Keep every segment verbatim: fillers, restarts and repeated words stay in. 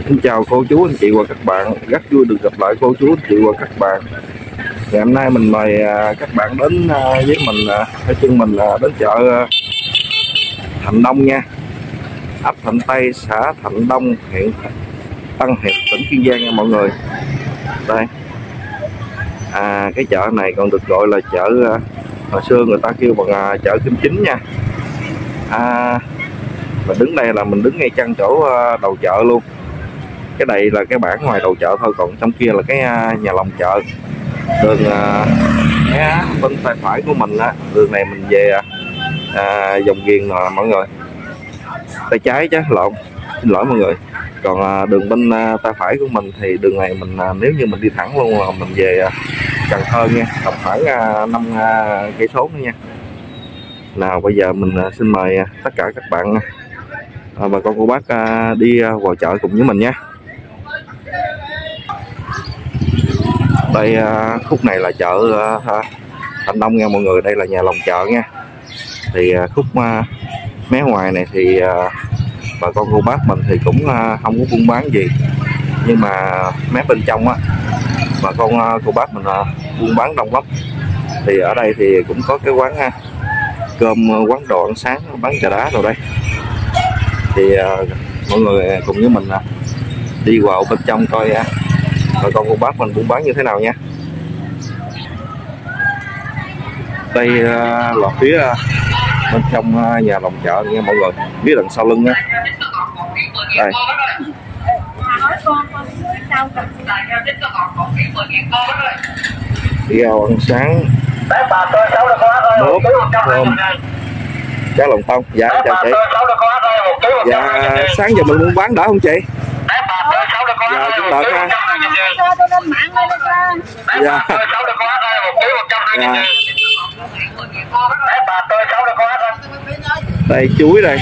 Xin chào cô chú anh chị và các bạn, rất vui được gặp lại cô chú anh chị và các bạn. Ngày hôm nay mình mời các bạn đến với mình, nói chung mình đến chợ Thạnh Đông nha, ấp Thạnh Tây, xã Thạnh Đông, huyện Tân Hiệp, tỉnh Kiên Giang nha mọi người. Đây, à, cái chợ này còn được gọi là chợ, hồi xưa người ta kêu bằng chợ Kim Chính nha. À, mình đứng đây là mình đứng ngay chân chỗ đầu chợ luôn. Cái này là cái bảng ngoài đầu chợ thôi, còn trong kia là cái nhà lòng chợ. Đường cái bên tay phải của mình á, đường này mình về à, dòng Ghiền nè mọi người, tay trái chứ lộn, xin lỗi mọi người. Còn à, đường bên à, tay phải của mình thì đường này mình à, nếu như mình đi thẳng luôn là mình về à, Cần Thơ nha, tầm khoảng à, năm cây số nữa nha. Nào bây giờ mình à, xin mời à, tất cả các bạn à, bà con cô bác à, đi à, vào chợ cùng với mình nha. Đây à, khúc này là chợ à, Thạnh Đông nha mọi người, đây là nhà lòng chợ nha. Thì à, khúc à, mé ngoài này thì à, bà con cô bác mình thì cũng à, không có buôn bán gì, nhưng mà mé bên trong á bà con à, cô bác mình à, buôn bán đông lắm. Thì ở đây thì cũng có cái quán ha, cơm quán đồ ăn sáng, bán trà đá rồi đây. Thì à, mọi người cùng với mình à, đi vào bên trong coi à, bà con cô bác mình buôn bán như thế nào nha. Đây uh, là phía uh, bên trong uh, nhà lòng chợ nha mọi người, phía đằng sau lưng á. Đây. Rau ăn sáng, bốp, thơm, cá lòng tông. Dạ chào chị. Dạ sáng giờ mình buôn bán đỡ không chị? Dạ cũng đỡ ha. Dạ. Dạ. Đây chuối đây.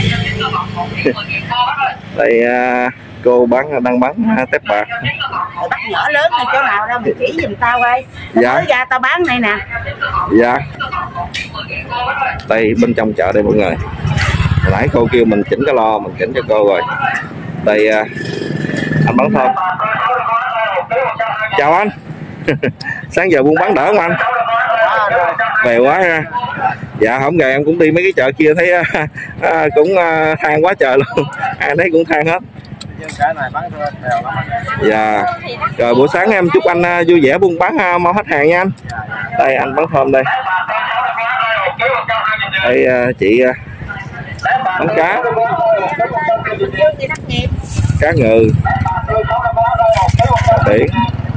Đây à, cô bán đang bán à, tép bạc. Bắt nhỏ lớn này chỗ nào đâu mày chỉ giùm tao coi. Dạ. Mới ra tao bán này nè. Dạ. Đây bên trong chợ đây mọi người. Hồi nãy cô kêu mình chỉnh cái lo, mình chỉnh cho cô rồi. Đây à, anh bán thơm. Chào anh. Sáng giờ buôn bán đỡ không anh? Về quá ha. Dạ không ngờ em cũng đi mấy cái chợ kia thấy à, cũng à, than quá trời luôn. Ai thấy cũng than hết. Dạ. Rồi buổi sáng em chúc anh à, vui vẻ buôn bán à, mau hết hàng nha anh. Đây anh bán thơm đây. Đây à, chị à, bán cá. Cá ngừ. Biển.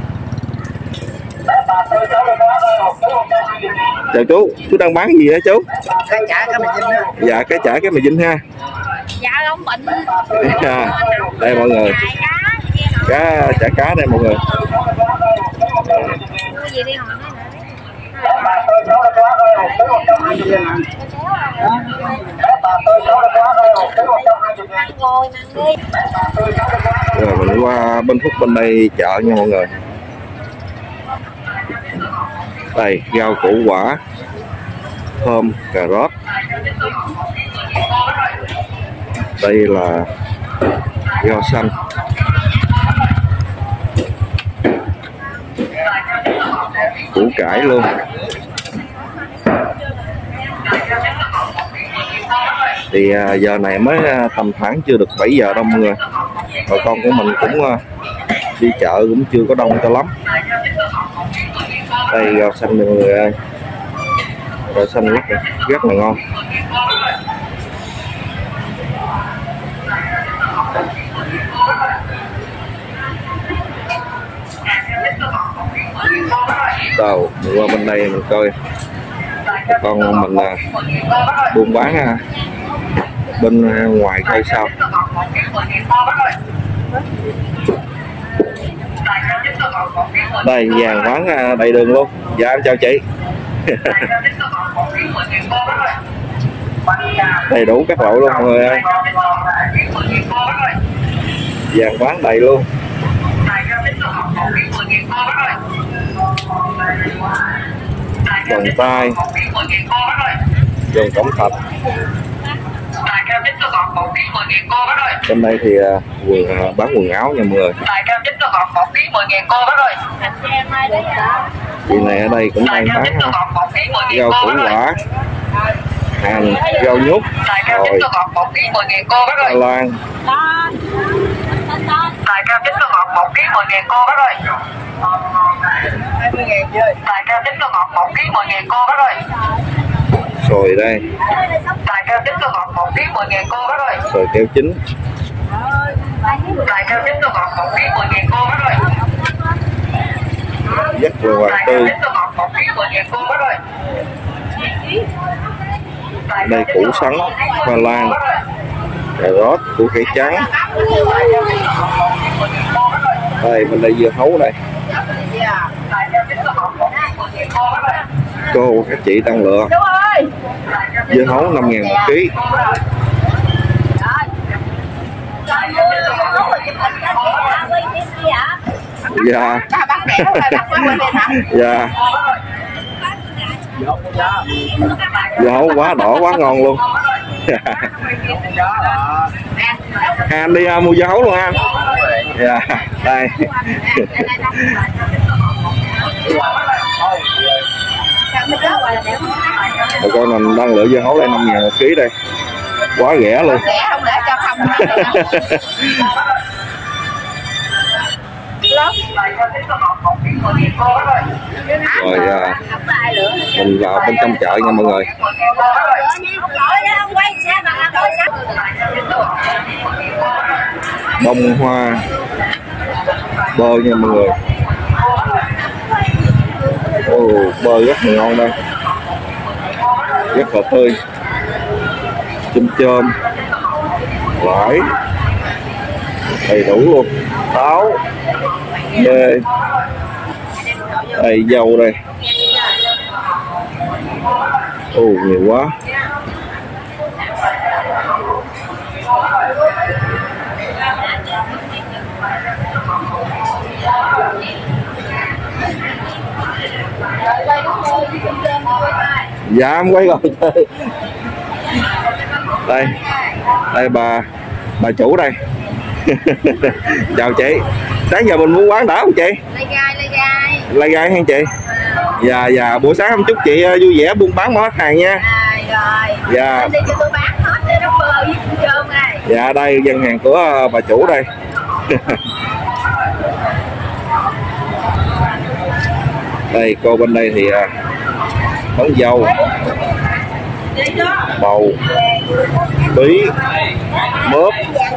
Chào chú, chú đang bán gì hả chú? Cái chả cái mì dinh ha. Dạ cái chả cái mì dinh ha. Dạ ông bệnh. À, đây mọi người. Cá chả cá đây mọi người. Mua gì đi hỏi rồi mình qua bên Phúc bên đây chợ nha mọi người. Đây rau củ quả, thơm, cà rốt. Đây là rau xanh. Củ cải luôn. Thì à, giờ này mới à, tầm khoảng chưa được bảy giờ đâu mọi người. Bà con của mình cũng à, đi chợ cũng chưa có đông cho lắm. Đây rau xanh mọi người ơi, rau xanh rất, rất là ngon. Đầu mình qua bên đây mình coi con mình à, buôn bán à, bên à, ngoài coi sao. Đây vàng bán à, đầy đường luôn. Dạ em chào chị. Đầy đủ các loại luôn mọi người ơi, vàng bán đầy luôn. Vòng tay, vòng cẩm thạch, Tại cam chín sơ ngọt một ký mười ngàn cô bác ơi. Bên đây thì uh, quần uh, bán quần áo nha mọi người. Tại cam chín sơ ngọt một ký mười ngàn cô bác ơi. Chị này ở đây cũng đang bán rau củ quả, hàng rau nhút, rồi Ba Lan. Tại cam chín sơ ngọt một ký mười ngàn cô bác ơi. Tại cam chín sơ ngọt một ký mười ngàn cô bác ơi. Sồi đây. Tại cam chín sơ ngọt một ký mười ngàn cô bác ơi. Sồi keo chín. Tại cam chín sơ ngọt một ký mười ngàn cô bác ơi. Rất là hoàng tư. Đây củ sắn, hoa lan, cà rốt, củ cải trắng. Đây bên đây dưa hấu đây. Cô các chị đang lựa dưa hấu năm ngàn một ký. Dạ. Dạ. Dưa hấu quá đỏ quá ngon luôn. Anh đi uh, mua dưa hấu luôn anh. Dạ. Đây. Bà con mình đang lựa dưa hấu đây năm ngàn một ký đây. Quá rẻ luôn. Rồi à, mình vào bên trong chợ nha mọi người. Bông hoa bơ nha mọi người. Ồ, bơ rất là ngon đây, rất là tươi. Chôm chôm, vải đầy đủ luôn, táo, dê, đây dâu đây. Ồ, nhiều quá. Dạ em quay rồi. Đây, đây bà bà chủ đây. Chào chị. Sáng giờ mình muốn quán đỡ không chị? Lai gai, lai gai. Lai gai hả chị? Dạ dạ, buổi sáng em chúc chị vui vẻ buôn bán hết hàng nha. Rồi. Dạ. Đi cho tôi bán hết nó bơ với cơm này. Dạ đây dân hàng của bà chủ đây. Đây cô bên đây thì bán dâu, bầu, bí, mướp,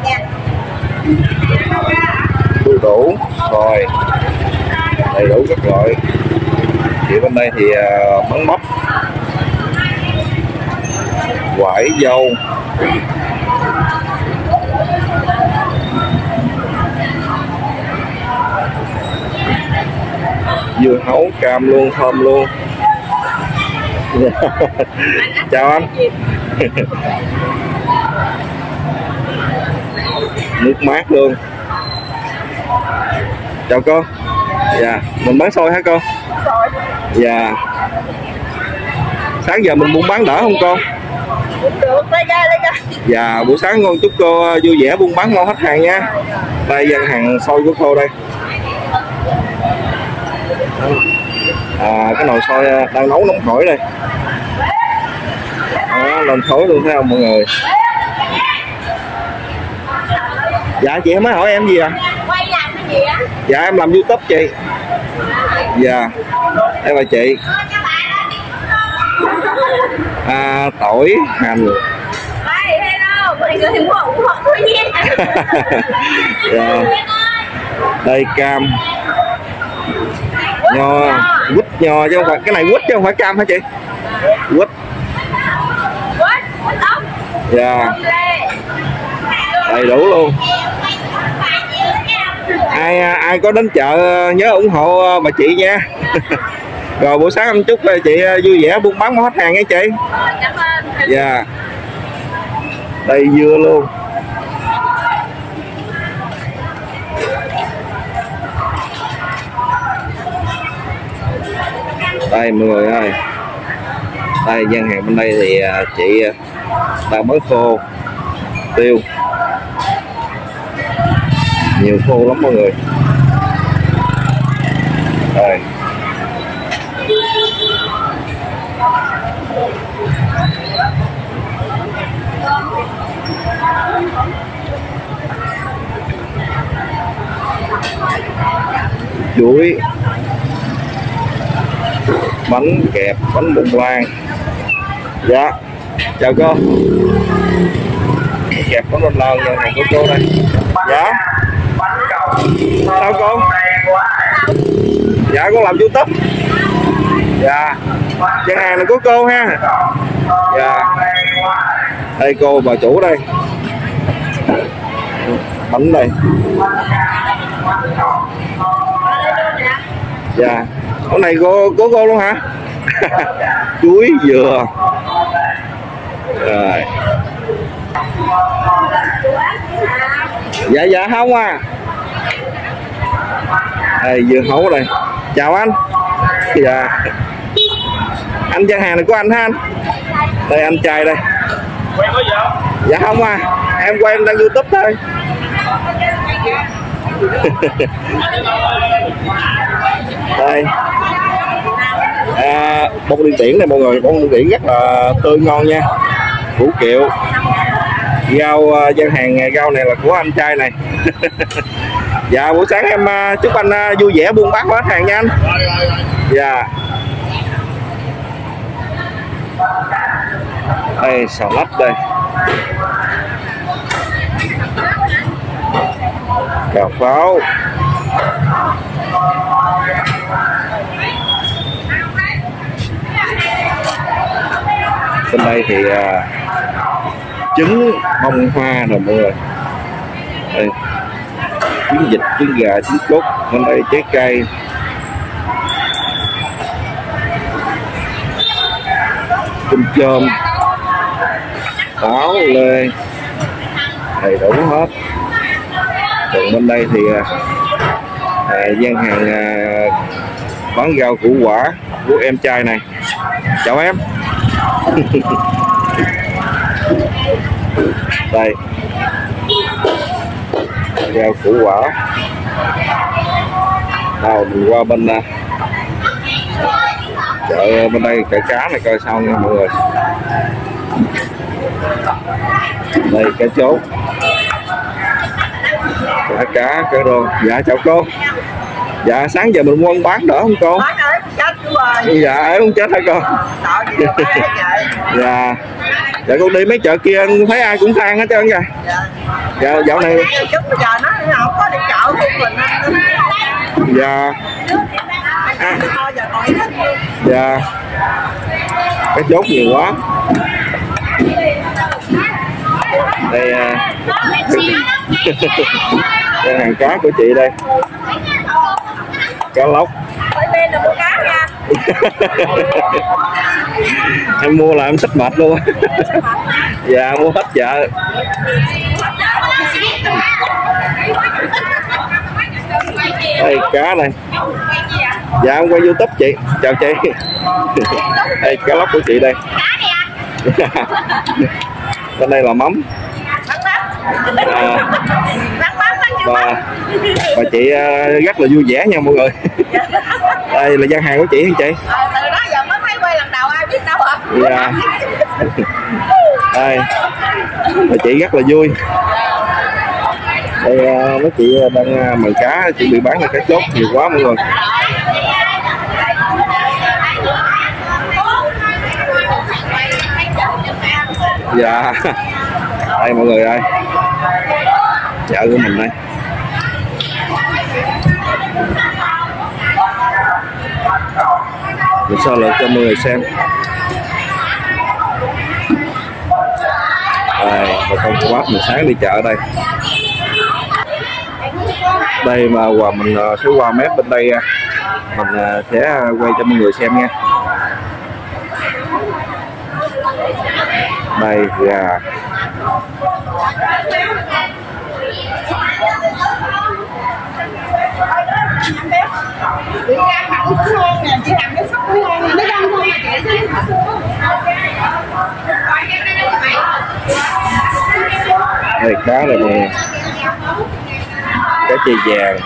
đu đủ, xoài, đầy đủ các loại. Chị bên đây thì bán bắp, quải, dâu, dưa hấu, cam luôn, thơm luôn. Chào anh. Nước mát luôn. Chào cô. Dạ, mình bán xôi hả cô? Dạ. Sáng giờ mình buôn bán đỡ không cô? Được, lấy ra, lấy ra. Dạ, buổi sáng ngon, chúc cô vui vẻ buôn bán ngon hết hàng nha. Đây dân hàng xôi của cô đây. À, cái nồi xôi đang nấu nóng hổi đây. Đó, lên khối luôn thấy không mọi người. Dạ chị mới hỏi em gì à? Quay làm cái gì á? Dạ em làm YouTube chị. Dạ em là chị. À, tỏi, hành. Hey, hello, mọi người ủng hộ, ủng hộ tôi nha. Dạ. Đây cam, nho, quýt nho chứ không phải, cái này quýt chứ không phải cam hả chị? Quýt. Quýt, quýt ốc. Dạ. Đầy đủ luôn. Ai ai có đến chợ nhớ ủng hộ bà chị nha. Rồi buổi sáng em chúc chị vui vẻ buôn bán hết hàng nha chị. Cảm ơn. Dạ. Đây dưa luôn. Đây mọi người ơi. Đây gian hàng bên đây thì chị đang bán khô, tiêu nhiều khô lắm mọi người. Đây. Chuối, bánh kẹp, bánh bông lan. Dạ chào cô. Kẹp bánh bông lan này của cô đây. Dạ sao cô? Dạ con làm YouTube. Dạ gian hàng này của cô ha. Dạ đây cô bà chủ đây. Bánh đây. Dạ cái này cô của cô luôn hả? Chuối dừa rồi. Dạ dạ không à. Đây dưa hấu đây. Chào anh. Dạ anh gian hàng này của anh ha anh? Đây anh trai đây. Dạ không à, em quay em đang YouTube thôi. Đây à, bông điên điển này mọi người, bông điên điển rất là tươi ngon nha. Củ kiệu. Rau gian hàng rau này là của anh trai này. Dạ buổi sáng em chúc anh vui vẻ buôn bán hết hàng nha anh. Dạ đây xà lách đây, cà pháo, bên đây thì à, trứng bông hoa rồi mọi người. Đây trứng vịt, trứng gà, trứng cút. Bên đây trái cây, cơm chôm, táo lê, đầy đủ hết. Còn bên đây thì à, gian hàng à, bán rau củ quả của em trai này. Chào em. Đây rau củ quả. Nào mình qua bên à, chợ bên đây cải cá này coi sao nha mọi người. Đây cá chốt, cá cá cá rô. Dạ chào cô. Dạ sáng giờ mình mua bán đỡ không cô? Dạ ấy không chết hả cô? Dạ dạ con đi mấy chợ kia thấy ai cũng than hết trơn kìa. Dạ dạo này dạ à. Dạ cái chốt nhiều quá. Đây à, đây hàng cá của chị đây. Cá lóc. Em mua là em xách mệt luôn. Dạ mua hết chợ. Đây cá này. Dạ em quay YouTube chị. Chào chị. Đây cá lóc của chị đây. Bên đây là mắm. À, và, và chị rất là vui vẻ nha mọi người. Đây là gian hàng của chị hả chị? Từ đó giờ mới thấy quay lần đầu ai biết đâu ạ. Dạ. Đây và chị rất là vui. Đây mấy chị đang mời cá chuẩn bị bán là cá chốt nhiều quá mọi người. Dạ đây mọi người ơi, chợ của mình đây. Mình sao lượt cho mọi người xem. Đây bà con cô bác mình sáng đi chợ đây. Đây mà quà mình sẽ qua mép bên đây mình sẽ quay cho mọi người xem nha. Đây gà. Chị ra mặn cũng ngon nè, chị làm cái sóc cũng ngon nè, nó đông thôi mà chị xíu. Đây cá này mọi người, cá chì vàng,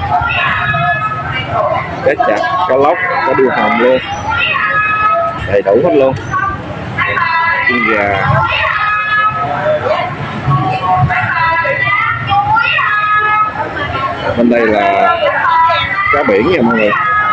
cá chạch, cá lóc, cá điêu hồng luôn, đầy đủ hết luôn. Chân gà, bên đây là cá biển nha mọi người.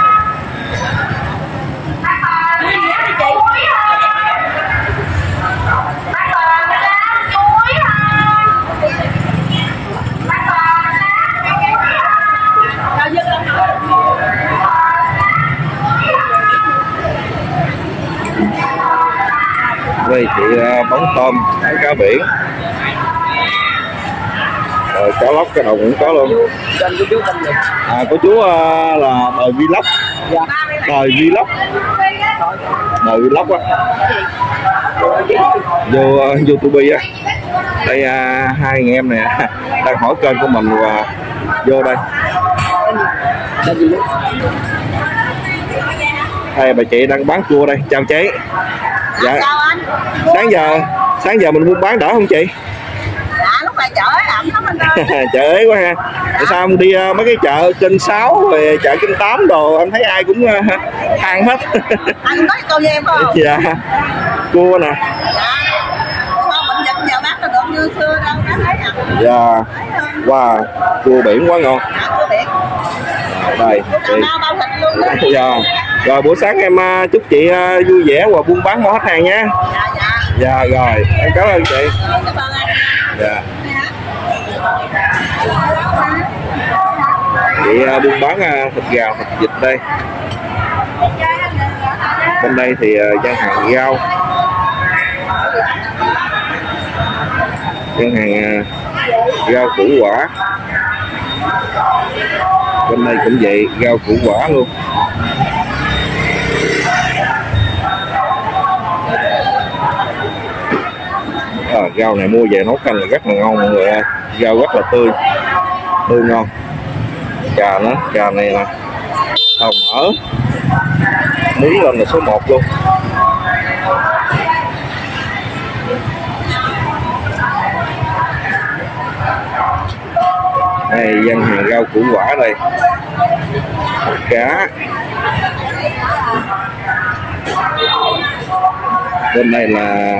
Đây chị bắn tôm, bán cá biển, rồi cá lóc, cái đầu cũng có luôn. Tên của chú tên gì? À, của chú uh, là đời vlog. Dạ. Đời vlog. Đời vlog á. Vô uh, YouTube á. Đây uh, hai anh em nè đang hỏi kênh của mình và vô đây. Tên gì? Đây bà chị đang bán cua đây. Chào chị. Dạ. Chào anh. Sáng giờ sáng giờ mình buôn bán đỡ không chị? Dạ lúc này chợ ẩm lắm anh ơi. Chợ ế quá ha. Tại sao không đi uh, mấy cái chợ kênh sáu rồi chợ kênh tám đồ, em thấy ai cũng uh, than hết. Anh nói câu với em không? Dạ. Cua nè. Dạ. Mình dịch giờ bán là được như xưa đâu, đã thấy à. Dạ. Wow, cua biển quá ngon. Dạ, cua biển. Đây. Cua Cà Mau bao thịt luôn đó. Dạ. Rồi buổi sáng em uh, chúc chị uh, vui vẻ và buôn bán hết hàng nha. Dạ dạ. Dạ rồi, em cảm ơn chị. Cảm ơn anh. Dạ. Chị uh, buôn bán uh, thịt gà, thịt vịt đây. Bên đây thì uh, gian hàng rau, gian hàng uh, rau củ quả. Bên đây cũng vậy, rau củ quả luôn. À, rau này mua về nấu canh là rất là ngon mọi người ơi, rau rất là tươi, tươi ngon. Cà nó, cà này nè, hồng mỡ, nướng lên là số một luôn. Đây gian hàng rau củ quả đây, cá. Bên đây là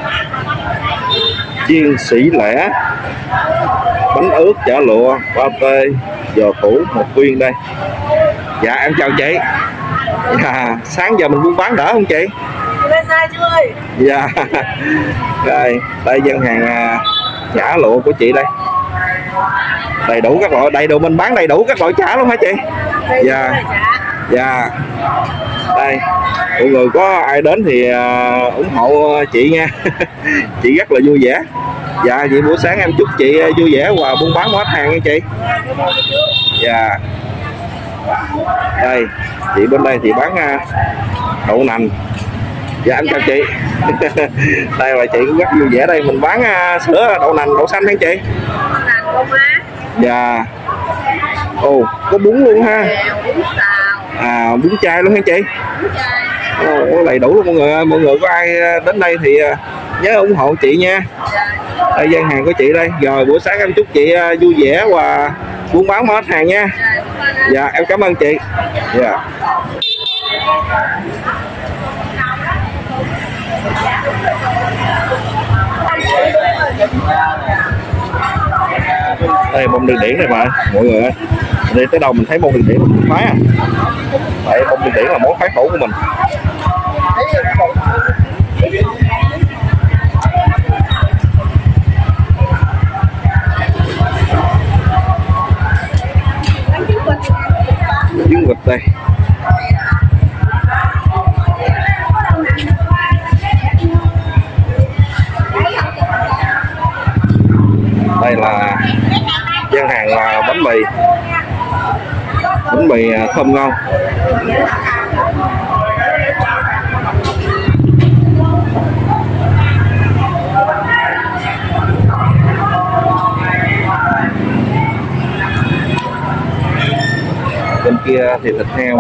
chiên sỉ lẻ, bánh ướt, chả lụa, ba tê, giò thủ một viên đây. Dạ em chào chị. Dạ, sáng giờ mình buôn bán đỡ không chị? Lên sai chú ơi. Dạ. Đây, đây gian hàng chả lụa của chị đây. Đầy đủ các loại, đầy đủ mình bán đầy đủ các loại chả luôn hả chị? Dạ. Dạ. Đây, mọi người có ai đến thì uh, ủng hộ chị nha. Chị rất là vui vẻ. Dạ, vậy buổi sáng em chúc chị vui vẻ và buôn bán hết hàng nha chị. Dạ. Đây, chị bên đây thì bán uh, đậu nành. Dạ em chào chị. Đây là chị cũng rất vui vẻ, đây mình bán uh, sữa đậu nành, đậu xanh hả chị? Dạ. Ồ, có bún luôn ha. À, bún chay luôn hả chị? Ồ, đầy đủ luôn mọi người ơi. Mọi người có ai đến đây thì nhớ ủng hộ chị nha. Đây gian hàng của chị đây. Rồi buổi sáng em chúc chị vui vẻ và buôn bán hết hàng nha. Dạ em cảm ơn chị. Dạ. Đây bông điên điển này mà mọi người ơi. Đi tới đâu mình thấy bông điên điển mình phái à. Tại bông điên điển là món phái khẩu của mình. Trứng vịt đây. Đây là gian hàng là bánh mì, bánh mì thơm ngon. Bên kia thì thịt heo.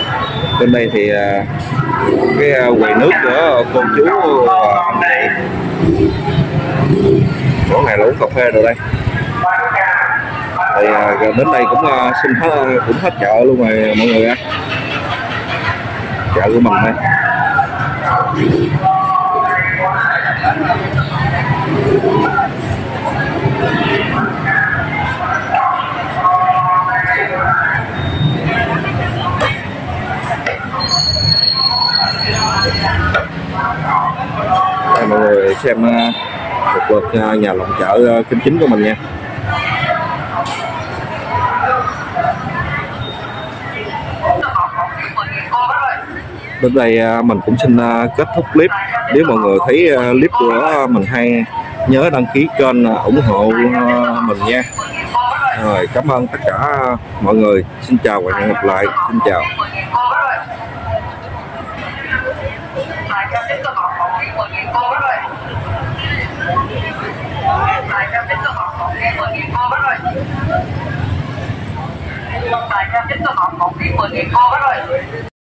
Bên đây thì cái quầy nước của cô chú và anh chị. Mỗi ngày là uống cà phê rồi đây. Thì à, đến đây cũng à, xin hết cũng hết chợ luôn rồi mọi người á. Chợ của mình đây. Đây mọi người xem một lượt nhà lòng chợ Kênh Chính của mình nha. Đến đây mình cũng xin kết thúc clip. Nếu mọi người thấy clip của mình hay, nhớ đăng ký kênh ủng hộ mình nha. Rồi, cảm ơn tất cả mọi người. Xin chào và hẹn gặp lại. Xin chào. Đại ca tính cho ngọt một ký mười nghìn cô bác ơi. Đại ca tính cho ngọt một ký mười nghìn cô bác ơi. Đại ca tính cho ngọt một ký mười nghìn cô bác ơi.